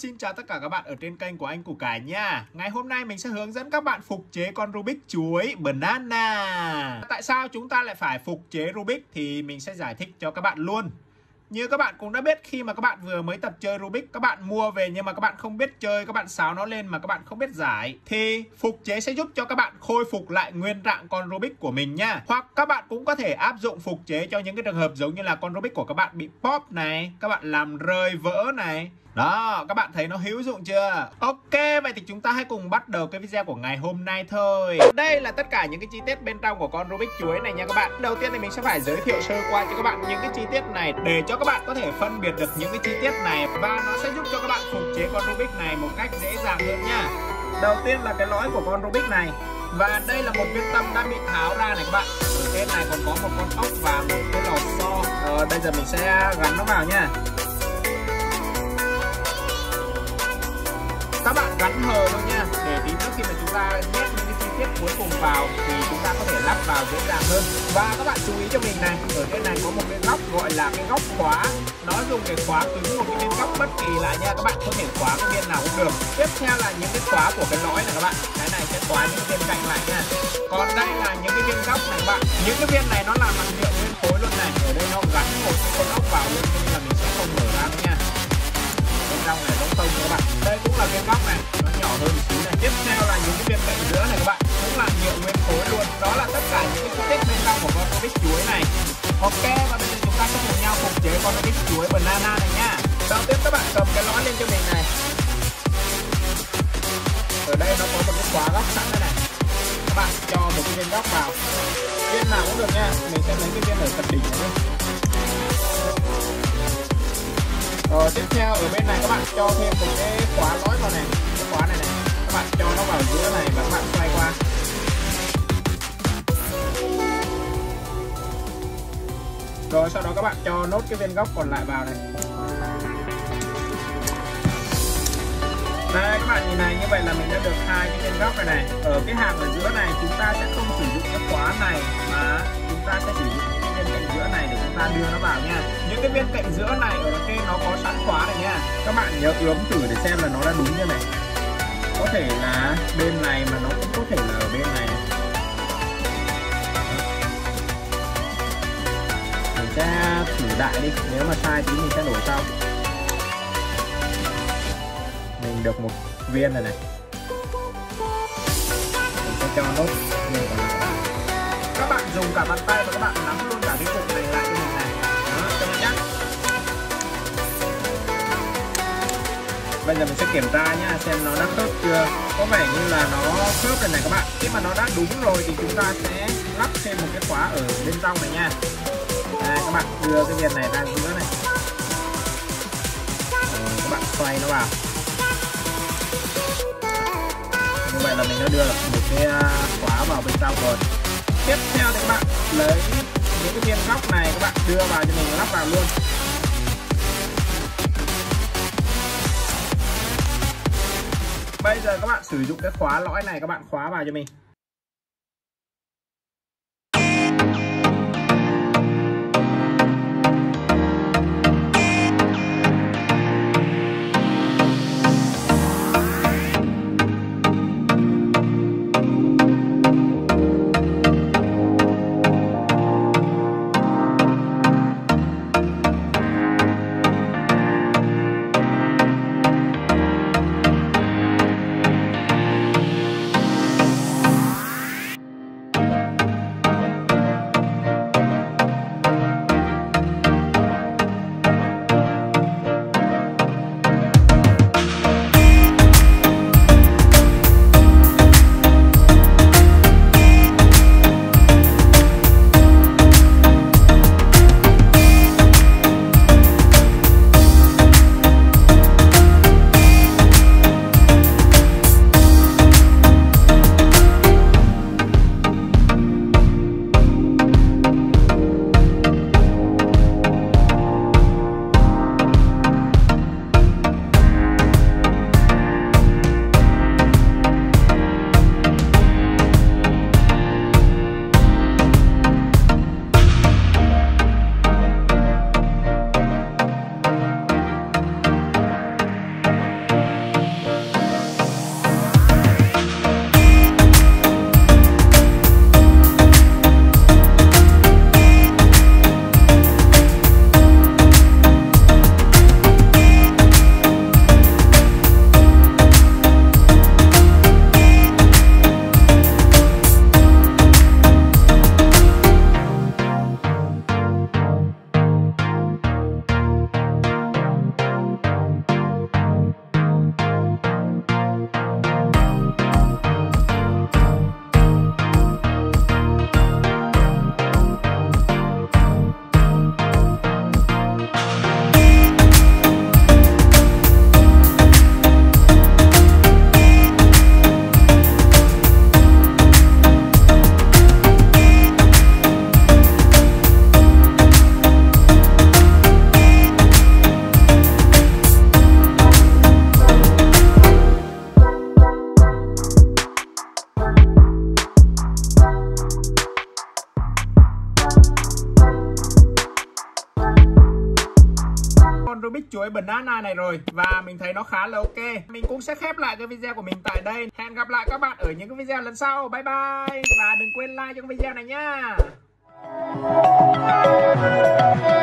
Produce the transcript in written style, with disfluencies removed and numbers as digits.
xin chào tất cả các bạn ở trên kênh của anh Củ Cải nha. Ngày hôm nay mình sẽ hướng dẫn các bạn phục chế con Rubik chuối banana. Tại sao chúng ta lại phải phục chế Rubik thì mình sẽ giải thích cho các bạn luôn. Như các bạn cũng đã biết, khi mà các bạn vừa mới tập chơi Rubik, các bạn mua về nhưng mà các bạn không biết chơi, các bạn xáo nó lên mà các bạn không biết giải, thì phục chế sẽ giúp cho các bạn khôi phục lại nguyên trạng con Rubik của mình nha. Hoặc các bạn cũng có thể áp dụng phục chế cho những cái trường hợp giống như là con Rubik của các bạn bị pop này, các bạn làm rơi vỡ này. Đó, các bạn thấy nó hữu dụng chưa? Ok, vậy thì chúng ta hãy cùng bắt đầu cái video của ngày hôm nay thôi. Đây là tất cả những cái chi tiết bên trong của con Rubik chuối này nha các bạn. Đầu tiên thì mình sẽ phải giới thiệu sơ qua cho các bạn những cái chi tiết này để cho các bạn có thể phân biệt được những cái chi tiết này, và nó sẽ giúp cho các bạn phục chế con Rubik này một cách dễ dàng hơn nha. Đầu tiên là cái lõi của con Rubik này. Và đây là một viên tâm đã bị tháo ra này các bạn. Ở trên này còn có một con ốc và một cái lò xo. Rồi bây giờ mình sẽ gắn nó vào nha. Các bạn gắn hờ luôn nha, để tí nữa khi mà chúng ta nhét những cái chi tiết cuối cùng vào thì chúng ta có thể lắp vào dễ dàng hơn. Và các bạn chú ý cho mình này, ở trên này có một cái góc gọi là cái góc khóa. Nó dùng để khóa cứng một cái viên góc bất kỳ lại nha, các bạn có thể khóa cái viên nào cũng được. Tiếp theo là những cái khóa của cái lõi này các bạn. Cái này sẽ khóa những viên cạnh lại nha. Còn đây là những cái viên góc này các bạn. Những cái viên này nó làm bằng nhựa nguyên khối luôn này. Ở đây nó gắn một cái con ốc vào luôn nên là mình sẽ không mở ra nữa nha. Bên trong này giống không các bạn. Đây cũng là viên góc này, nó nhỏ hơn một tí này. Tiếp theo là những cái viên cạnh giữa này các bạn, cũng là nhựa nguyên khối luôn. Đó là tất cả những cái chi tiết bên trong của con Rubik chuối này. Ok, và bây giờ chúng ta sẽ cùng nhau phục chế con Rubik chuối banana này nha. Đầu tiên các bạn cầm cái lõi lên cho mình này. Ở đây nó có một cái khóa góc sẵn đây này. Các bạn cho một cái viên góc vào. Viên nào cũng được nha. Mình sẽ lấy cái viên ở phần đỉnh này. Rồi tiếp theo ở bên này các bạn cho thêm một cái khóa lõi vào này, cái khóa này này, các bạn cho nó vào giữa này và các bạn xoay qua. Rồi sau đó các bạn cho nốt cái viên góc còn lại vào này. Đây các bạn nhìn này, như vậy là mình đã được hai cái viên góc này này. Ở cái hàm ở giữa này chúng ta sẽ không sử dụng cái khóa này mà chúng ta sẽ sử dụng những cái viên cạnh giữa này để chúng ta đưa nó vào nha. Những cái viên cạnh giữa này ở trên nó có sẵn khóa này nha. Các bạn nhớ ướm thử để xem là nó đã đúng như này. Có thể là bên này mà nó cũng có thể là ở bên này. Mình sẽ thử đại đi, nếu mà sai tí mình sẽ đổi sau. Mình được một viên này này. Mình sẽ cho nốt viên còn lại. Các bạn dùng cả bàn tay và các bạn nắm luôn cả cái cục này lại cho mình này. Đó, cho nó chắc. Bây giờ mình sẽ kiểm tra nhá, xem nó đã khớp chưa. Có vẻ như là nó khớp rồi này các bạn. Khi mà nó đã đúng rồi thì chúng ta sẽ lắp thêm một cái khóa ở bên trong này nha. Đây, các bạn đưa cái viên này ra giữa này. Rồi, các bạn xoay nó vào. Như vậy là mình đã đưa được một cái khóa vào bên trong rồi. Tiếp theo thì các bạn lấy những cái viên góc này, các bạn đưa vào cho mình lắp vào luôn. Bây giờ các bạn sử dụng cái khóa lõi này, các bạn khóa vào cho mình. chuối banana này rồi và mình thấy nó khá là ok. Mình cũng sẽ khép lại cái video của mình tại đây. Hẹn gặp lại các bạn ở những cái video lần sau. Bye bye và đừng quên like cho cái video này nha.